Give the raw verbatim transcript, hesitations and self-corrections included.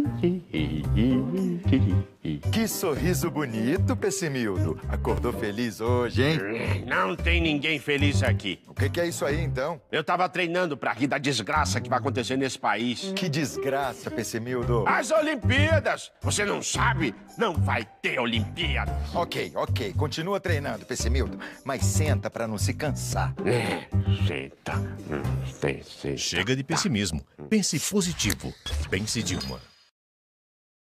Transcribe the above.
Que sorriso bonito, Pessimildo. Acordou feliz hoje, hein? Não tem ninguém feliz aqui. O que, que é isso aí, então? Eu tava treinando pra rir da desgraça que vai acontecer nesse país. Que desgraça, Pessimildo. As Olimpíadas! Você não sabe? Não vai ter Olimpíada. Ok, ok. Continua treinando, Pessimildo. Mas senta pra não se cansar. É, senta. Hum, tem, senta. Chega de pessimismo. Pense positivo. Pense Dilma.